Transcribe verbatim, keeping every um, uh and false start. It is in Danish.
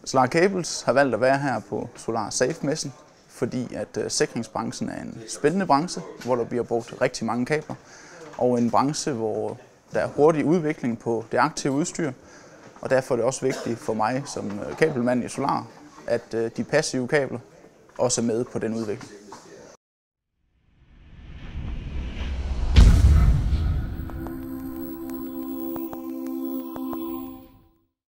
Solar Cables har valgt at være her på Solar Safe-messen, fordi at uh, sikringsbranchen er en spændende branche, hvor der bliver brugt rigtig mange kabler, og en branche, hvor der er hurtig udvikling på det aktive udstyr, og derfor er det også vigtigt for mig som kabelmand i Solar, at uh, de passive kabler også er med på den udvikling.